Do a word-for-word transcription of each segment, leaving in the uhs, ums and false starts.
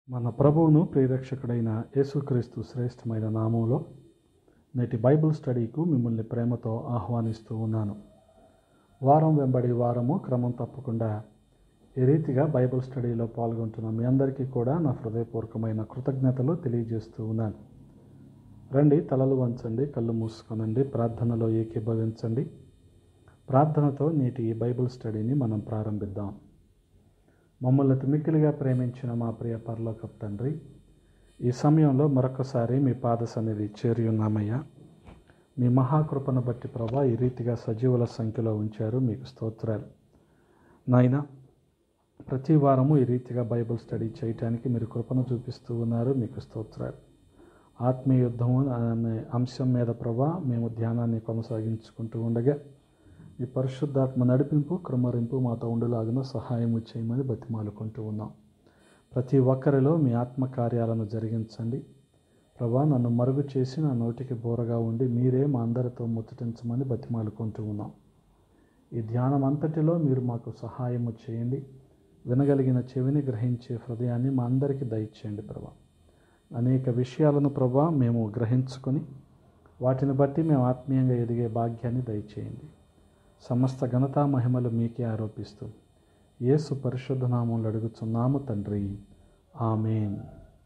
మన ప్రభువును ప్రియరక్షకుడైన యేసుక్రీస్తు శ్రేష్టమైన నామంలో నేటి బైబిల్ స్టడీకు మిమ్మల్ని ప్రేమతో ఆహ్వానిస్తూ ఉన్నాను. వారం వెంబడి వారము క్రమం తప్పకుండా ఈ రీతిగా బైబిల్ స్టడీలో పాల్గొంటున్న మీ అందరికీ కూడా నా హృదయపూర్వకమైన కృతజ్ఞతలు తెలియజేస్తూ ఉన్నాను. రండి, తలలు వంచండి, కళ్ళు మూసుకొనండి, ప్రార్థనలో ఏకీభవించండి. ప్రార్థనతో నేటి ఈ బైబిల్ స్టడీని మనం ప్రారంభిద్దాం. మమ్మల్ని మిక్కిలిగా ప్రేమించిన మా ప్రియ పరలోకపు తండ్రి, ఈ సమయంలో మరొకసారి మీ పాద సన్నిధి చేరి ఉన్నామయ్యా. మీ మహాకృపను బట్టి ప్రభా ఈ రీతిగా సజీవుల సంఖ్యలో ఉంచారు, మీకు స్తోత్రాలు నాయన. ప్రతి వారము ఈ రీతిగా బైబిల్ స్టడీ చేయటానికి మీరు కృపను చూపిస్తూ ఉన్నారు, మీకు స్తోత్రాలు. ఆత్మీయ యుద్ధము అనే అంశం మీద ప్రభా మేము ధ్యానాన్ని కొనసాగించుకుంటూ ఉండగా ఈ పరిశుద్ధాత్మ నడిపింపు క్రమరింపు మాతో ఉండులాగున సహాయము చేయమని బతిమాలుకుంటూ ఉన్నాం. ప్రతి ఒక్కరిలో మీ ఆత్మ కార్యాలను జరిగించండి ప్రభా. నన్ను మరుగు చేసి నా నోటికి బోరగా ఉండి మీరే మా అందరితో ముచ్చటించమని బతిమాలుకుంటూ ఉన్నాం. ఈ ధ్యానం అంతటిలో మీరు మాకు సహాయము చేయండి. వినగలిగిన చెవిని గ్రహించే హృదయాన్ని మా అందరికీ దయచేయండి ప్రభా. అనేక విషయాలను ప్రభా మేము గ్రహించుకొని వాటిని బట్టి మేము ఆత్మీయంగా ఎదిగే భాగ్యాన్ని దయచేయండి. సమస్త ఘనతా మహిమలు మీకే ఆరోపిస్తూ యేసు పరిశుద్ధ నామములో అడుగుచున్నాము తండ్రి, ఆమేన్.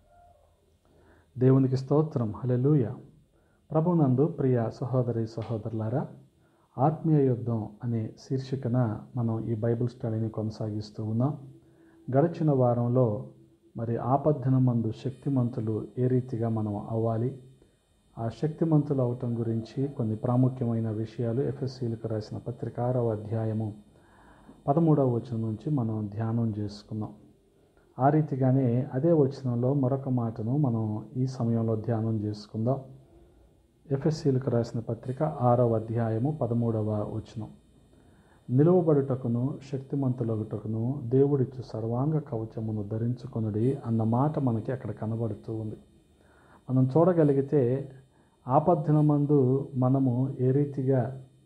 దేవునికి స్తోత్రం, హల్లెలూయా. ప్రభునందు ప్రియ సహోదరి సహోదరులారా, ఆత్మీయ యుద్ధం అనే శీర్షికన మనం ఈ బైబిల్ స్టడీని కొనసాగిస్తూ ఉన్నాం. గడిచిన వారంలో మరి ఆపద్దినమందు శక్తిమంతులు ఏ రీతిగా మనం అవ్వాలి, ఆ శక్తిమంతులు అవటం గురించి కొన్ని ప్రాముఖ్యమైన విషయాలు ఎఫెసీయులకు రాసిన పత్రిక ఆరవ అధ్యాయము పదమూడవ వచనం నుంచి మనం ధ్యానం చేసుకున్నాం. ఆ రీతిగానే అదే వచనంలో మరొక మాటను మనం ఈ సమయంలో ధ్యానం చేసుకుందాం. ఎఫెసీయులకు రాసిన పత్రిక ఆరవ అధ్యాయము పదమూడవ వచనం. నిలువబడుటకును శక్తిమంతులగుటకును దేవుడిచ్చు సర్వాంగ కవచమును ధరించుకొనుడి అన్న మాట మనకి అక్కడ కనబడుతూ ఉంది. మనం చూడగలిగితే ఆపద్దినమందు మనము ఏ రీతిగా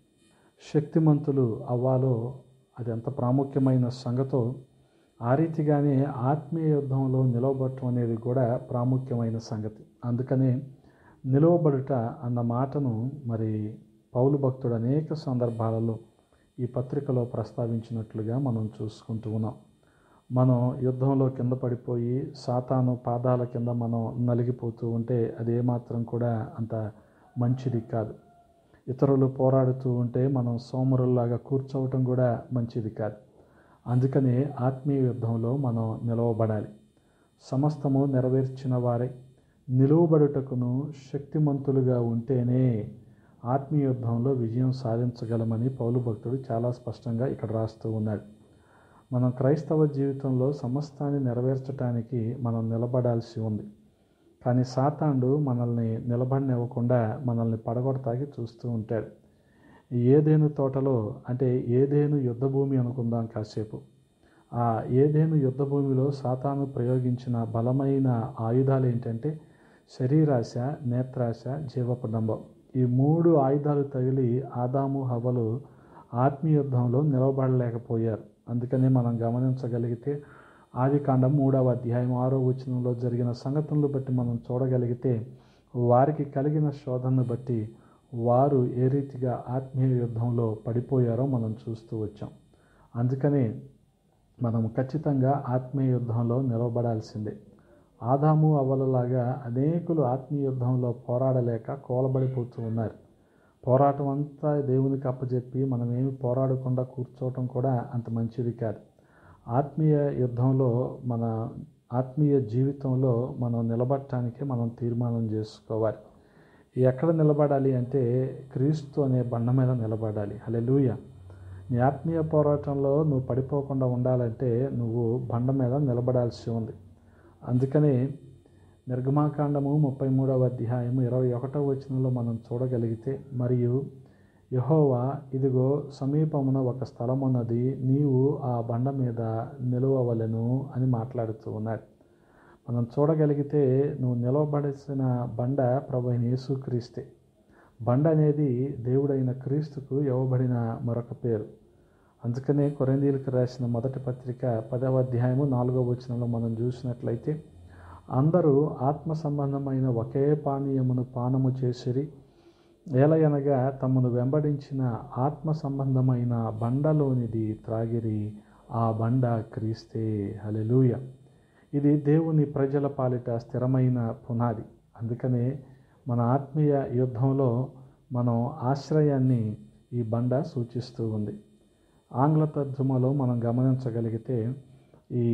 శక్తిమంతులు అవ్వాలో అది ఎంత ప్రాముఖ్యమైన సంగతో, ఆ రీతిగానే ఆత్మీయ యుద్ధంలో నిలవబడటం అనేది కూడా ప్రాముఖ్యమైన సంగతి. అందుకనే నిలవబడుట అన్న మాటను మరి పౌలు భక్తుడు అనేక సందర్భాలలో ఈ పత్రికలో ప్రస్తావించినట్లుగా మనం చూసుకుంటూ ఉన్నాం. మనం యుద్ధంలో కింద పడిపోయి సాతాను పాదాల కింద మనం నలిగిపోతూ ఉంటే అది ఏమాత్రం కూడా అంత మంచిది కాదు. ఇతరులు పోరాడుతూ ఉంటే మనం సోమరుల్లాగా కూర్చోవటం కూడా మంచిది కాదు. అందుకనే ఆత్మీయ యుద్ధంలో మనం నిలవబడాలి. సమస్తము నెరవేర్చిన వారే నిలువబడుటకును శక్తిమంతులుగా ఉంటేనే ఆత్మీయ యుద్ధంలో విజయం సాధించగలమని పౌలు భక్తుడు చాలా స్పష్టంగా ఇక్కడ రాస్తూ ఉన్నాడు. మనం క్రైస్తవ జీవితంలో సమస్తాన్ని నెరవేర్చడానికి మనం నిలబడాల్సి ఉంది. కానీ సాతానుడు మనల్ని నిలబడనివ్వకుండా మనల్ని పడగొడతాకి చూస్తూ ఉంటాడు. ఏదేను తోటలో, అంటే ఏదేను యుద్ధ భూమి అనుకుందాం కాసేపు. ఆ ఏదేను యుద్ధ భూమిలో సాతాను ప్రయోగించిన బలమైన ఆయుధాలు ఏంటంటే శరీరాశ, నేత్రాశ, జీవపడంబం. ఈ మూడు ఆయుధాలు తగిలి ఆదాము హవ్వలు ఆత్మీయ యుద్ధంలో నిలబడలేకపోయారు. అందుకనే మనం గమనించగలిగితే ఆది కాండం మూడవ అధ్యాయం ఆరో వచనంలో జరిగిన సంగతులను బట్టి మనం చూడగలిగితే వారికి కలిగిన శోధనను బట్టి వారు ఏ రీతిగా ఆత్మీయ యుద్ధంలో పడిపోయారో మనం చూస్తూ వచ్చాం. అందుకనే మనం ఖచ్చితంగా ఆత్మీయ యుద్ధంలో నిలబడాల్సిందే. ఆదాము అవ్వలలాగా అనేకులు ఆత్మీయ యుద్ధంలో పోరాడలేక కోలబడిపోతూ ఉన్నారు. పోరాటం అంతా దేవునికి అప్పచెప్పి మనం ఏమి పోరాడకుండా కూర్చోవటం కూడా అంత మంచిది కాదు. ఆత్మీయ యుద్ధంలో మన ఆత్మీయ జీవితంలో మనం నిలబడటానికి మనం తీర్మానం చేసుకోవాలి. ఎక్కడ నిలబడాలి అంటే క్రీస్తు అనే బండ మీద నిలబడాలి. హల్లెలూయా. నీ ఆత్మీయ పోరాటంలో నువ్వు పడిపోకుండా ఉండాలంటే నువ్వు బండ మీద నిలబడాల్సి ఉంది. అందుకనే నిర్గమాకాండము ముప్పై మూడవ అధ్యాయము ఇరవై ఒకటవ వచనంలో మనం చూడగలిగితే, మరియు యెహోవా ఇదిగో సమీపమున ఒక స్థలమున్నది, నీవు ఆ బండ మీద నిలువవలెను అని మాట్లాడుతూ ఉన్నాడు. మనం చూడగలిగితే నువ్వు నిలవబడాల్సిన బండ ప్రభువైన యేసుక్రీస్తే. బండ అనేది దేవుడైన క్రీస్తుకు ఇవ్వబడిన మరొక పేరు. అందుకనే కొరింథీయులకు రాసిన మొదటి పత్రిక పదవ అధ్యాయము నాలుగవ వచనంలో మనం చూసినట్లయితే, అందరూ ఆత్మ సంబంధమైన ఒకే పానీయమును పానము చేసిరి, ఏలయనగా తమను వెంబడించిన ఆత్మ సంబంధమైన బండలోనిది త్రాగిరి, ఆ బండ క్రీస్తే. హల్లెలూయా. ఇది దేవుని ప్రజల పాలిట స్థిరమైన పునాది. అందుకనే మన ఆత్మీయ యుద్ధంలో మనం ఆశ్రయాన్ని ఈ బండ సూచిస్తూ ఉంది. ఆంగ్ల తర్జుమలో మనం గమనించగలిగితే ఈ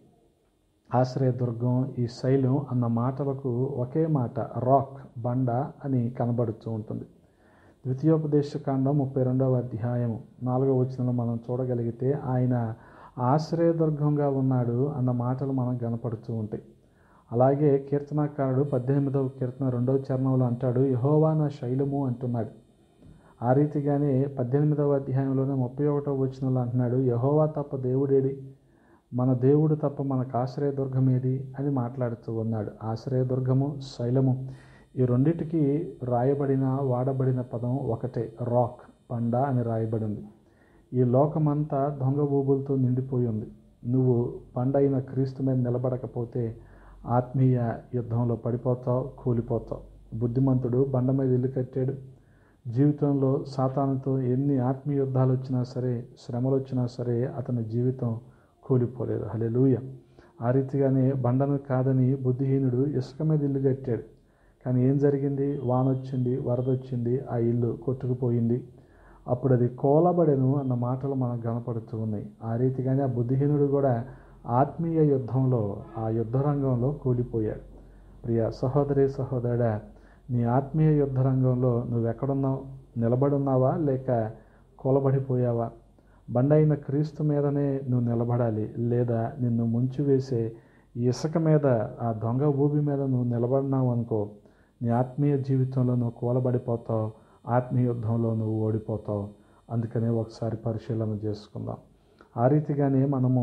ఆశ్రయదుర్గం, ఈ శైలం అన్న మాటలకు ఒకే మాట రాక్, బండ అని కనబడుతూ ఉంటుంది. ద్వితీయోపదేశకాండం ముప్పై రెండవ అధ్యాయం నాలుగవ వచనంలో మనం చూడగలిగితే ఆయన ఆశ్రయదుర్గంగా ఉన్నాడు అన్న మాటలు మనకు కనపడుతూ ఉంటాయి. అలాగే కీర్తనాకారుడు పద్దెనిమిదవ కీర్తన రెండవ చరణంలో అంటాడు, యెహోవా నా శైలము అంటున్నాడు. ఆ రీతిగానే పద్దెనిమిదవ అధ్యాయంలోనే ముప్పై ఒకటవ వచనంలో అంటున్నాడు, యెహోవా తప్ప దేవుడేడి, మన దేవుడు తప్ప మనకు ఆశ్రయదుర్గం ఏది అని మాట్లాడుతూ ఉన్నాడు. ఆశ్రయదుర్గము, శైలము ఈ రెండిటికి రాయబడిన వాడబడిన పదం ఒకటే, రాక్, బండ అని రాయబడింది. ఈ లోకమంతా దొంగ ఊబులతో నిండిపోయి ఉంది. నువ్వు బండ అయిన క్రీస్తు మీద నిలబడకపోతే ఆత్మీయ యుద్ధంలో పడిపోతావు, కూలిపోతావు. బుద్ధిమంతుడు బండ మీద ఇల్లు కట్టాడు. జీవితంలో సాతానుతో ఎన్ని ఆత్మీయ యుద్ధాలు వచ్చినా సరే, శ్రమలు వచ్చినా సరే అతని జీవితం కూలిపోలేదు. హల్లెలూయా. ఆ రీతిగానే బండను కాదని బుద్ధిహీనుడు ఇసుక మీద ఇల్లు కట్టాడు. కానీ ఏం జరిగింది? వాన వచ్చింది, వరద వచ్చింది, ఆ ఇల్లు కొట్టుకుపోయింది. అప్పుడు అది కోలబడెను అన్న మాటలు మనకు కనపడుతూ ఉన్నాయి. ఆ రీతిగానే ఆ బుద్ధిహీనుడు కూడా ఆత్మీయ యుద్ధంలో, ఆ యుద్ధ రంగంలో కూలిపోయాడు. ప్రియ సహోదరి సహోదరుడా, నీ ఆత్మీయ యుద్ధ రంగంలో నువ్వెక్కడున్నావు? నిలబడున్నావా లేక కూలబడిపోయావా? బండ అయిన క్రీస్తు మీదనే నువ్వు నిలబడాలి. లేదా నిన్ను ముంచివేసే ఇసుక మీద, ఆ దొంగ ఊబి మీద నువ్వు నిలబడినావు అనుకో, నీ ఆత్మీయ జీవితంలో నువ్వు కూలబడిపోతావు, ఆత్మీయ యుద్ధంలో నువ్వు ఓడిపోతావు. అందుకనే ఒకసారి పరిశీలన చేసుకుందాం. ఆ రీతిగానే మనము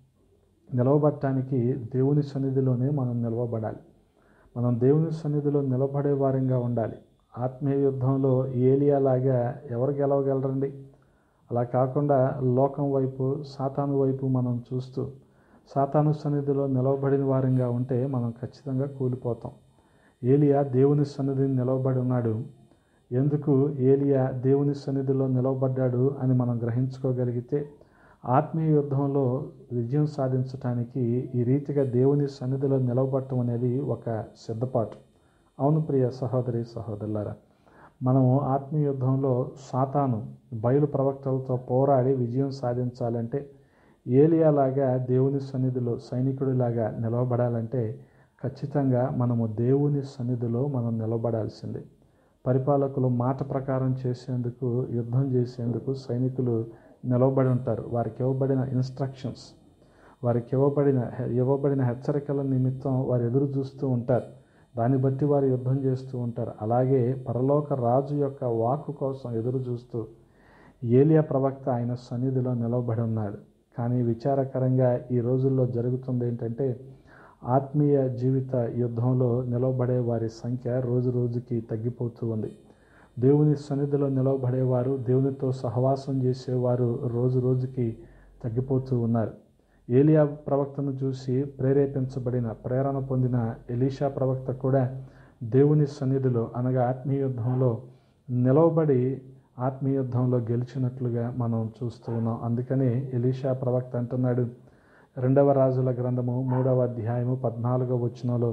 నిలవబడటానికి దేవుని సన్నిధిలోనే మనం నిలవబడాలి. మనం దేవుని సన్నిధిలో నిలబడే వారంగా ఉండాలి. ఆత్మీయ యుద్ధంలో ఏలియాలాగా ఎవరు గెలవగలరండి? అలా కాకుండా లోకం వైపు, సాతాను వైపు మనం చూస్తూ సాతాను సన్నిధిలో నిలవబడిన వారంగా ఉంటే మనం ఖచ్చితంగా కూలిపోతాం. ఏలియా దేవుని సన్నిధిని నిలవబడి ఉన్నాడు. ఎందుకు ఏలియా దేవుని సన్నిధిలో నిలవబడ్డాడు అని మనం గ్రహించుకోగలిగితే, ఆత్మీయ యుద్ధంలో విజయం సాధించడానికి ఈ రీతిగా దేవుని సన్నిధిలో నిలవబడటం అనేది ఒక సిద్ధపాటు. అవును ప్రియ సహోదరి సహోదరులారా, మనము ఆత్మీయ యుద్ధంలో సాతాను బయలు ప్రవక్తలతో పోరాడి విజయం సాధించాలంటే, ఏలియాలాగా దేవుని సన్నిధిలో సైనికుడిలాగా నిలవబడాలంటే ఖచ్చితంగా మనము దేవుని సన్నిధిలో మనం నిలబడాల్సిందే. పరిపాలకులు మాట ప్రకారం చేసేందుకు, యుద్ధం చేసేందుకు సైనికులు నిలవబడి ఉంటారు. వారికి ఇవ్వబడిన ఇన్స్ట్రక్షన్స్, వారికి ఇవ్వబడిన ఇవ్వబడిన హెచ్చరికల నిమిత్తం వారు ఎదురు చూస్తూ ఉంటారు. దాన్ని బట్టి వారు యుద్ధం చేస్తూ ఉంటారు. అలాగే పరలోక రాజు యొక్క వాక్కు కోసం ఎదురు చూస్తూ ఏలియా ప్రవక్త ఆయన సన్నిధిలో నిలవబడి ఉన్నాడు. కానీ విచారకరంగా ఈ రోజుల్లో జరుగుతుంది ఏంటంటే, ఆత్మీయ జీవిత యుద్ధంలో నిలవబడే వారి సంఖ్య రోజు రోజుకి తగ్గిపోతూ ఉంది. దేవుని సన్నిధిలో నిలవబడేవారు, దేవునితో సహవాసం చేసేవారు రోజు రోజుకి తగ్గిపోతూ ఉన్నారు. ఏలియా ప్రవక్తను చూసి ప్రేరేపించబడిన, ప్రేరణ పొందిన ఎలీషా ప్రవక్త కూడా దేవుని సన్నిధిలో అనగా ఆత్మీయ యుద్ధంలో నిలవబడి ఆత్మీయ యుద్ధంలో గెలిచినట్లుగా మనం చూస్తూ ఉన్నాం. అందుకనే ఎలీషా ప్రవక్త అంటున్నాడు, రెండవ రాజుల గ్రంథము మూడవ అధ్యాయము పద్నాలుగవ వచనంలో,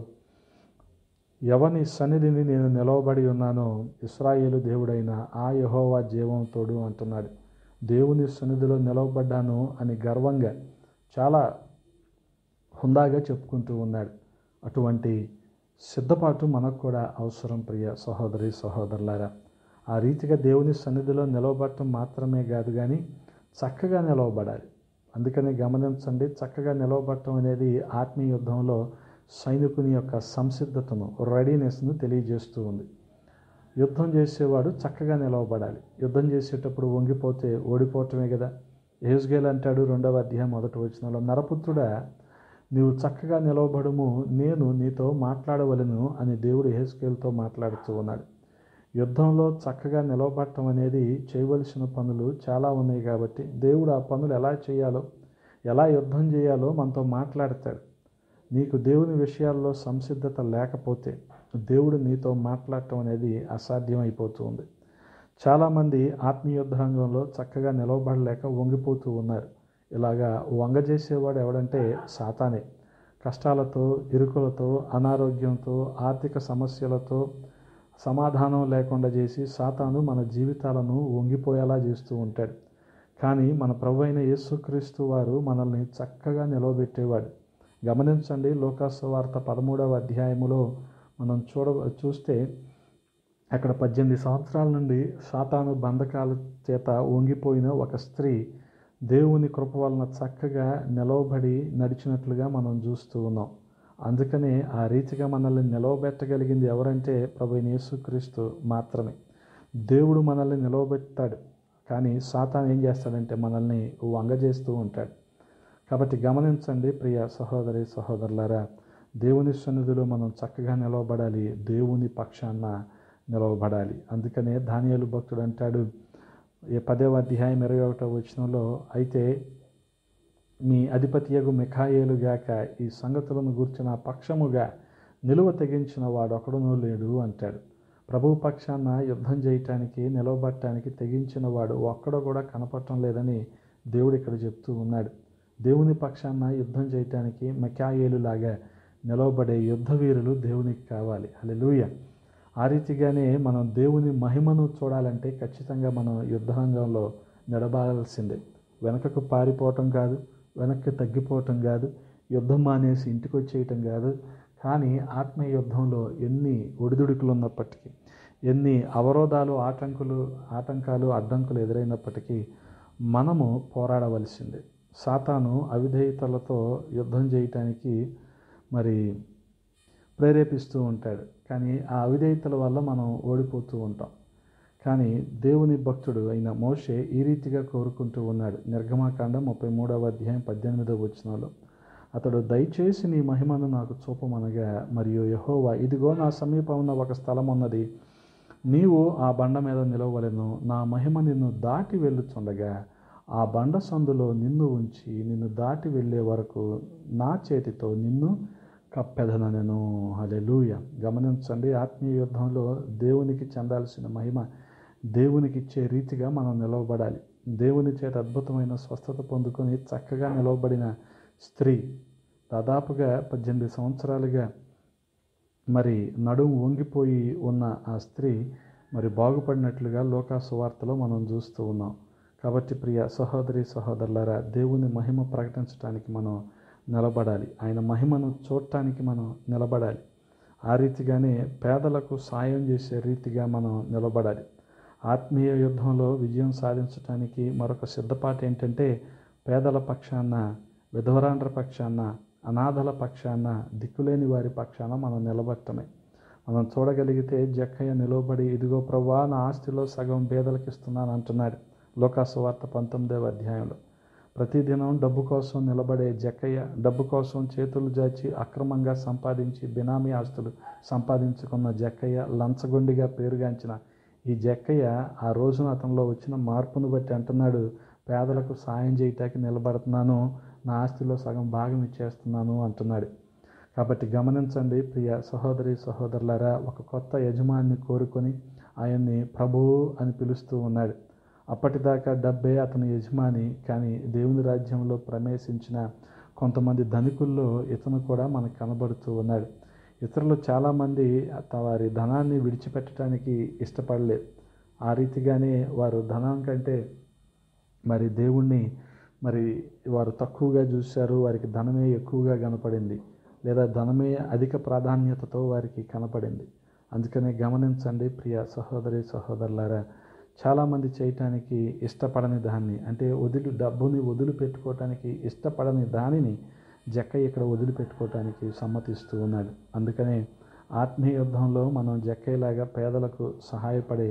ఎవని సన్నిధిని నేను నిలవబడి ఉన్నానో ఇశ్రాయేలు దేవుడైన ఆ యెహోవా జీవం తోడు అంటున్నాడు. దేవుని సన్నిధిలో నిలవబడ్డాను అని గర్వంగా, చాలా హుందాగా చెప్పుకుంటూ ఉన్నాడు. అటువంటి సిద్ధపాటు మనకు కూడా అవసరం ప్రియ సహోదరి సహోదరులారా. ఆ రీతిగా దేవుని సన్నిధిలో నిలవబడటం మాత్రమే కాదు కానీ చక్కగా నిలవబడాలి. అందుకని గమనించండి, చక్కగా నిలవబడటం అనేది ఆత్మీయ యుద్ధంలో సైనికుని యొక్క సంసిద్ధతను, రెడీనెస్ను తెలియజేస్తూ ఉంది. యుద్ధం చేసేవాడు చక్కగా నిలవబడాలి. యుద్ధం చేసేటప్పుడు వంగిపోతే ఓడిపోవటమే కదా. యెహెజ్కేలు అంటాడు రెండవ అధ్యాయం మొదటి వచనంలో, నరపుత్రుడా నీవు చక్కగా నిలవబడుము, నేను నీతో మాట్లాడవలను అని దేవుడు యెహెజ్కేలుతో మాట్లాడుతూ ఉన్నాడు. యుద్ధంలో చక్కగా నిలవబడటం అనేది చేయవలసిన పనులు చాలా ఉన్నాయి కాబట్టి దేవుడు ఆ పనులు ఎలా చేయాలో, ఎలా యుద్ధం చేయాలో మనతో మాట్లాడతాడు. నీకు దేవుని విషయాల్లో సంసిద్ధత లేకపోతే దేవుడు నీతో మాట్లాడటం అనేది అసాధ్యమైపోతుంది. చాలామంది ఆత్మీయుద్ధ రంగంలో చక్కగా నిలవబడలేక వంగిపోతూ ఉన్నారు. ఇలాగా వంగజేసేవాడు ఎవడంటే సాతానే. కష్టాలతో, ఇరుకులతో, అనారోగ్యంతో, ఆర్థిక సమస్యలతో సమాధానం లేకుండా చేసి సాతాను మన జీవితాలను వంగిపోయేలా చేస్తూ ఉంటాడు. కానీ మన ప్రభు అయిన యేసుక్రీస్తు వారు మనల్ని చక్కగా నిలవబెట్టేవాడు. గమనించండి, లోకాసువార్త పదమూడవ అధ్యాయములో మనం చూడ చూస్తే అక్కడ పద్దెనిమిది సంవత్సరాల నుండి సాతాను బంధకాల చేత వంగిపోయిన ఒక స్త్రీ దేవుని కృప వలన చక్కగా నిలవబడి నడిచినట్లుగా మనం చూస్తూ ఉన్నాం. అందుకనే ఆ రీతిగా మనల్ని నిలవబెట్టగలిగింది ఎవరంటే ప్రభువైన యేసుక్రీస్తు మాత్రమే. దేవుడు మనల్ని నిలవబెడతాడు, కానీ సాతాను ఏం చేస్తాడంటే మనల్ని వంగజేస్తూ ఉంటాడు. కాబట్టి గమనించండి ప్రియ సహోదరి సహోదరులారా, దేవుని సన్నిధిలో మనం చక్కగా నిలవబడాలి, దేవుని పక్షాన నిలవబడాలి. అందుకనే దానియేలు భక్తుడు అంటాడు, ఈ పదవ అధ్యాయం ఇరవై ఒకటో వచనంలో, అయితే మీ అధిపతియగు మిఖాయేలు గాక ఈ సంగతులను గూర్చిన పక్షముగా నిలువ తెగించిన వాడు ఒకడునూ లేడు అంటాడు. ప్రభువు పక్షాన యుద్ధం చేయటానికి, నిలవబట్టడానికి తెగించిన వాడు ఒక్కడో కూడా కనపడటం లేదని దేవుడు ఇక్కడ చెప్తూ ఉన్నాడు. దేవుని పక్షాన యుద్ధం చేయటానికి మిఖాయేలు లాగా నిలవబడే యుద్ధ వీరులు దేవునికి కావాలి. హల్లెలూయా. ఆ రీతిగానే మనం దేవుని మహిమను చూడాలంటే ఖచ్చితంగా మనం యుద్ధరంగంలో నిలబడాల్సిందే. వెనకకు పారిపోవటం కాదు, వెనక్కి తగ్గిపోవటం కాదు, యుద్ధం మానేసి ఇంటికి వచ్చేయటం కాదు. కానీ ఆత్మీయ యుద్ధంలో ఎన్ని ఒడిదుడుకులు ఉన్నప్పటికీ, ఎన్ని అవరోధాలు, ఆటంకులు ఆటంకాలు అడ్డంకులు ఎదురైనప్పటికీ మనము పోరాడవలసిందే. సాతాను అవిధేయతలతో యుద్ధం చేయటానికి మరి ప్రేరేపిస్తూ ఉంటాడు. కానీ ఆ అవిధేయతల వల్ల మనం ఓడిపోతూ ఉంటాం. కానీ దేవుని భక్తుడు అయిన మోషే ఈ రీతిగా కోరుకుంటూ ఉన్నాడు. నిర్గమాకాండం ముప్పై మూడవ అధ్యాయం పద్దెనిమిదవ వచనంలో, అతడు దయచేసి నీ మహిమను నాకు చూపమనగా, మరియు యెహోవా, ఇదిగో నా సమీపమున ఒక స్థలం ఉన్నది, నీవు ఆ బండ మీద నిలవవలెను, నా మహిమ నిన్ను దాటి వెళ్ళుచుండగా ఆ బండ సందులో నిన్ను ఉంచి నిన్ను దాటి వెళ్ళే వరకు నా చేతితో నిన్ను కప్పెదనెను. హల్లెలూయా. గమనించండి, ఆత్మీయ యుద్ధంలో దేవునికి చెందాల్సిన మహిమ దేవునికి ఇచ్చే రీతిగా మనం నిలవబడాలి. దేవుని చేత అద్భుతమైన స్వస్థత పొందుకొని చక్కగా నిలవబడిన స్త్రీ, దాదాపుగా పద్దెనిమిది సంవత్సరాలుగా మరి నడుము వంగిపోయి ఉన్న ఆ స్త్రీ మరి బాగుపడినట్లుగా లోకాసువార్తలో మనం చూస్తూ ఉన్నాం. కాబట్టి ప్రియ సహోదరి సహోదరులారా, దేవుని మహిమ ప్రకటించడానికి మనం నిలబడాలి. ఆయన మహిమను చూడటానికి మనం నిలబడాలి. ఆ రీతిగానే పేదలకు సాయం చేసే రీతిగా మనం నిలబడాలి. ఆత్మీయ యుద్ధంలో విజయం సాధించడానికి మరొక సిద్ధపాటు ఏంటంటే, పేదల పక్షాన, విధవరాండ్ర పక్షాన, అనాథల పక్షాన, దిక్కులేని వారి పక్షాన మనం నిలబడటమే. మనం చూడగలిగితే జక్కయ్య నిలవబడి, ఇదిగో ప్రభువా, నా ఆస్తిలో సగం పేదలకు ఇస్తున్నాను అంటున్నాడు లోకాసువార్త పంతొమ్మిదవ అధ్యాయంలో. ప్రతిదినం డబ్బు కోసం నిలబడే జక్కయ్య, డబ్బు కోసం చేతులు జాచి అక్రమంగా సంపాదించి బినామీ ఆస్తులు సంపాదించుకున్న జక్కయ్య, లంచగొండిగా పేరుగాంచిన ఈ జక్కయ్య ఆ రోజున అతనిలో వచ్చిన మార్పును బట్టి అంటున్నాడు, పేదలకు సాయం చేయటానికి నిలబడుతున్నాను, నా ఆస్తిలో సగం భాగం ఇచ్చేస్తున్నాను అంటున్నాడు. కాబట్టి గమనించండి ప్రియ సహోదరి సహోదరులారా, ఒక కొత్త యజమాన్ని కోరుకొని ఆయన్ని ప్రభువు అని పిలుస్తూ ఉన్నాడు. అప్పటిదాకా డబ్బే అతని యజమాని. కానీ దేవుని రాజ్యంలో ప్రవేశించిన కొంతమంది ధనికుల్లో ఇతను కూడా మనకు కనబడుతూ ఉన్నాడు. ఇతరులు చాలామంది వారి ధనాన్ని విడిచిపెట్టడానికి ఇష్టపడలేదు. ఆ రీతిగానే వారు ధనం కంటే మరి దేవుణ్ణి మరి వారు తక్కువగా చూశారు. వారికి ధనమే ఎక్కువగా కనపడింది, లేదా ధనమే అధిక ప్రాధాన్యతతో వారికి కనపడింది. అందుకనే గమనించండి ప్రియ సహోదరి సహోదరులారా, చాలామంది చేయటానికి ఇష్టపడని దాన్ని, అంటే వదిలి డబ్బుని వదిలిపెట్టుకోవటానికి ఇష్టపడని దానిని జక్కయ్య ఇక్కడ వదిలిపెట్టుకోవటానికి సమ్మతిస్తూ ఉన్నాడు. అందుకనే ఆత్మీయ యుద్ధంలో మనం జక్కయ్యలాగా పేదలకు సహాయపడే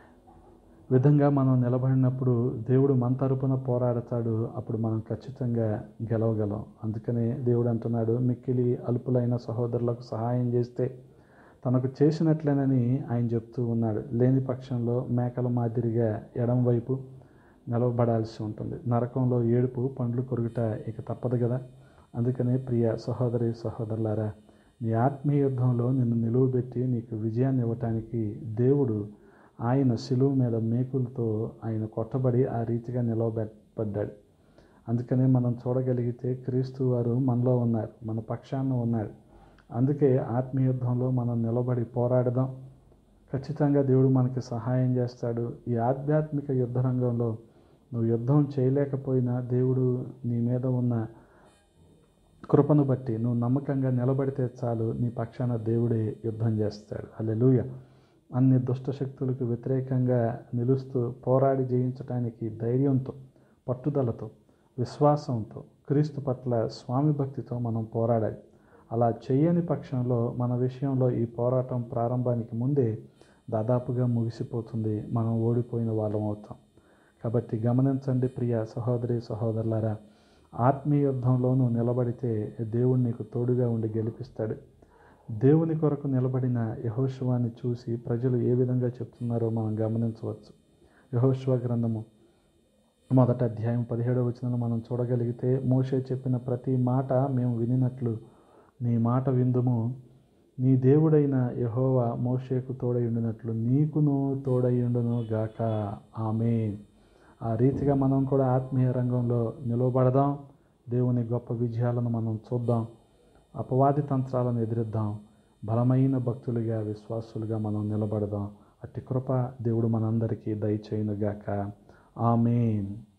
విధంగా మనం నిలబడినప్పుడు దేవుడు మన తరపున పోరాడతాడు. అప్పుడు మనం ఖచ్చితంగా గెలవగలం. అందుకనే దేవుడు అంటున్నాడు, మిక్కిలి అల్పులైన సహోదరులకు సహాయం చేస్తే తనకు చేసినట్లేనని ఆయన చెప్తూ ఉన్నాడు. లేని పక్షంలో మేకల మాదిరిగా ఎడం వైపు నిలవబడాల్సి ఉంటుంది. నరకంలో ఏడుపు పండ్లు కొరుకుట ఇక తప్పదు కదా. అందుకనే ప్రియ సహోదరి సహోదరులారా, నీ ఆత్మీయ యుద్ధంలో నిన్ను నిలువబెట్టి నీకు విజయాన్ని ఇవ్వటానికి దేవుడు ఆయన శిలువ మీద మేకులతో ఆయన కొట్టబడి ఆ రీతిగా నిలవబడ్డాడు. అందుకనే మనం చూడగలిగితే క్రీస్తు వారు మనలో ఉన్నారు, మన పక్షాన ఉన్నారు. అందుకే ఆత్మీయ యుద్ధంలో మనం నిలబడి పోరాడదాం. ఖచ్చితంగా దేవుడు మనకి సహాయం చేస్తాడు. ఈ ఆధ్యాత్మిక యుద్ధ రంగంలో నువ్వు యుద్ధం చేయలేకపోయినా దేవుడు నీ మీద ఉన్న కృపను బట్టి నువ్వు నమ్మకంగా నిలబడితే చాలు, నీ పక్షాన దేవుడే యుద్ధం చేస్తాడు. హల్లెలూయా. అన్ని దుష్ట శక్తులకు వ్యతిరేకంగా నిలుస్తూ పోరాడి జయించడానికి ధైర్యంతో, పట్టుదలతో, విశ్వాసంతో, క్రీస్తు పట్ల స్వామి భక్తితో మనం పోరాడాలి. అలా చేయని పక్షంలో మన విషయంలో ఈ పోరాటం ప్రారంభానికి ముందే దాదాపుగా ముగిసిపోతుంది, మనం ఓడిపోయిన వాళ్ళం అవుతాం. కాబట్టి గమనించండి ప్రియ సహోదరి సహోదరులారా, ఆత్మీయ యుద్ధంలోనూ నిలబడితే దేవుడు నీకు తోడుగా ఉండి గెలిపిస్తాడు. దేవుని కొరకు నిలబడిన యెహోషువని చూసి ప్రజలు ఏ విధంగా చెప్తున్నారో మనం గమనించవచ్చు. యెహోషువ గ్రంథము మొదటి అధ్యాయం పదిహేడవ వచనంలో మనం చూడగలిగితే, మోషే చెప్పిన ప్రతి మాట మేము వినినట్లు నీ మాట విందుము, నీ దేవుడైన యెహోవా మోషేకు తోడయుండినట్లు నీకును తోడయుండును గాక. ఆమేన్. ఆ రీతిగా మనం కూడా ఆత్మీయ రంగంలో నిలవబడదాం. దేవుని గొప్ప విజయాలను మనం చూద్దాం. అపవాది తంత్రాలను ఎదిరిద్దాం. బలమైన భక్తులుగా, విశ్వాసులుగా మనం నిలబడదాం. అట్టి కృప దేవుడు మనందరికీ దయచేయునుగాక. ఆమేన్.